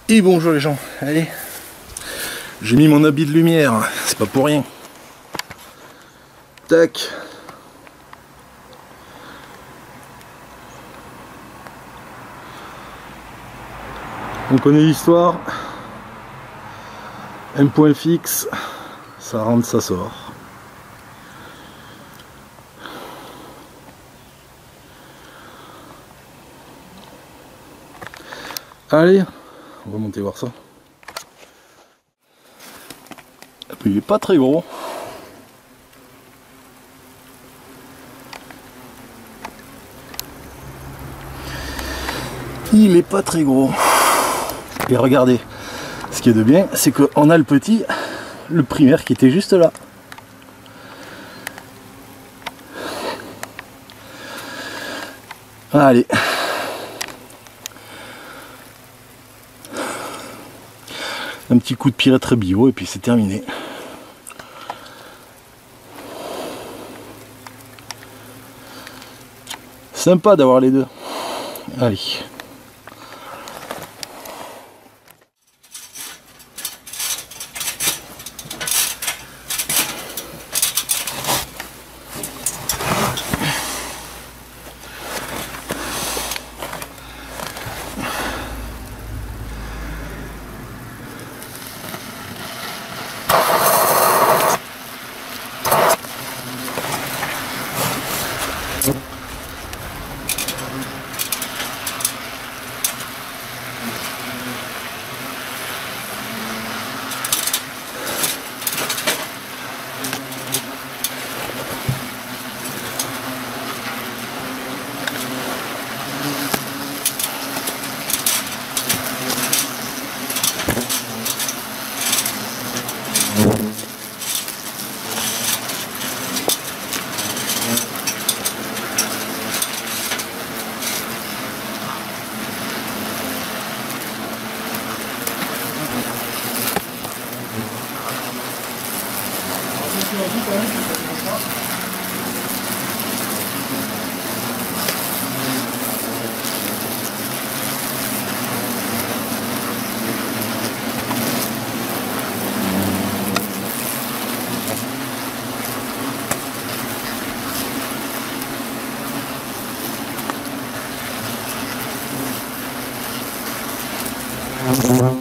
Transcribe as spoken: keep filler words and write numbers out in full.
Et bonjour les gens, allez, j'ai mis mon habit de lumière, c'est pas pour rien. Tac. On connaît l'histoire. Un point fixe, ça rentre, ça sort. Allez, on va monter voir ça. Il est pas très gros. Il est pas très gros. Et regardez, ce qui est de bien, c'est qu'on a le petit, le primaire qui était juste là. Allez. Un petit coup de pirate bio et puis c'est terminé. Sympa d'avoir les deux. Allez. Wow.